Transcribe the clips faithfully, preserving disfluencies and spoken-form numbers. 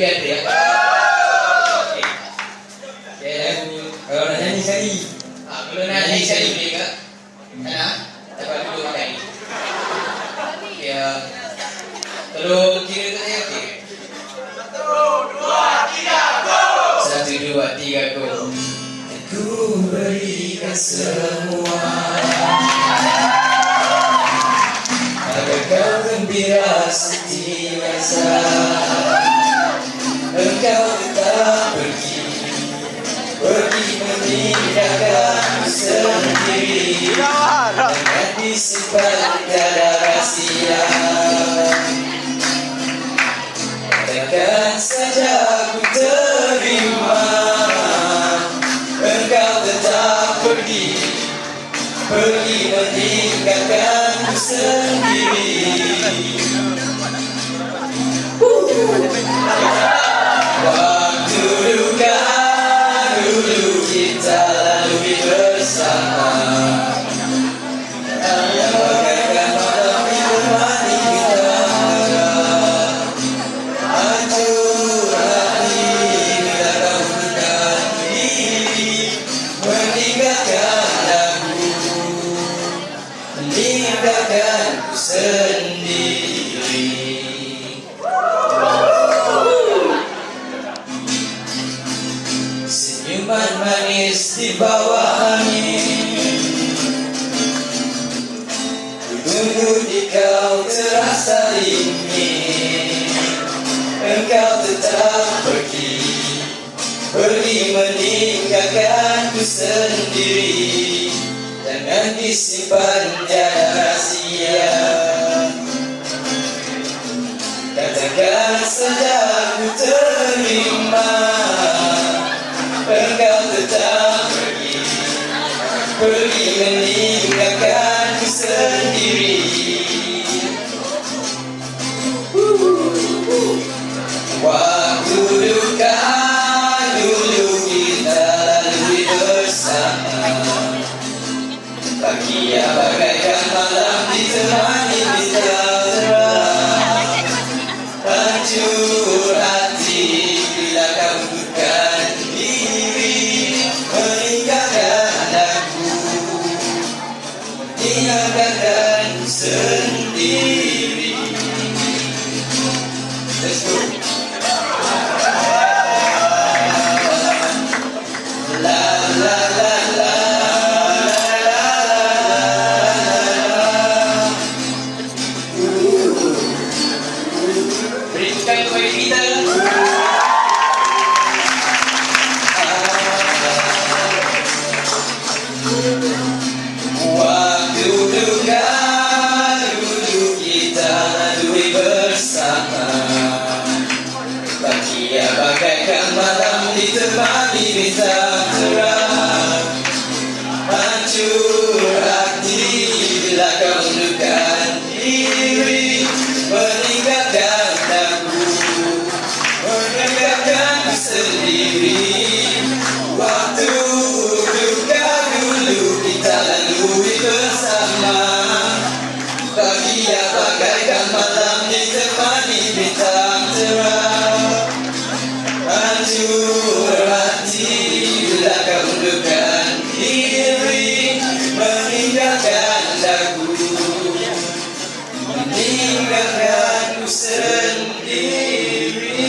dia ada ya. Okey. Okey, lagu kalau nak nyanyi sekali. Ah, kalau nak nyanyi sekali boleh ke? Nak? Dapat dulu makan ni. Okey. Tolong kira tu saya okey. Satu, dua, tiga, go! Satu, dua, tiga, go! Ku berikan semua agar kau gembira setiap masa. Engkau tetap pergi, pergi meninggalkanku sendiri, dengan disimpan tiada rahsia. Takkan saja ku terima engkau tetap pergi, pergi meninggalkanku sendiri. Waktu duka dulu kita lalui bersama, hanya bagaikan malam ditemani kita. Hancur hati bila kau bukan diri, meninggalkan aku, meninggalkanku sendiri. Senyuman manis di bawah angin, tunggu di kau terasa dingin. Engkau tetap pergi, pergi meninggalkanku sendiri, jangan disimpan tiada rahsia. Katakan saja ku terima engkau tetap pergi, pergi meninggalkanku sendiri. Waktu duka dulu kita lalui bersama, bahagia bagaikan malam ditemani bintang terang. Hancur hati bila kau bukan diri, meninggalkan aku, meninggalkanku sendiri. Let's go. Berikan kepada kita. Waktu duka dulu kita lalui bersama, bahagia bagaikan malam ditemani bintang terang. Hancur hati bila kau mendukan diri, meninggalkan aku, meninggalkanku sendiri. Waktu duka dulu kita lalui bersama, bahagia bagaikan malam ditemani bintang terang. Hancur hati bila kau mendukan diri, meninggalkan aku, meninggalkanku sendiri.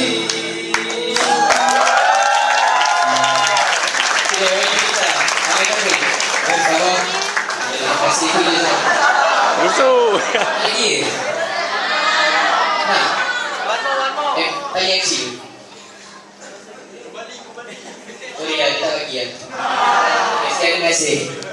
Terima kasih. Musuh. Lagi. Nah. One more, one more. Eh, tanya aksi. Boleh ya, kita bagi ya. Terima kasih.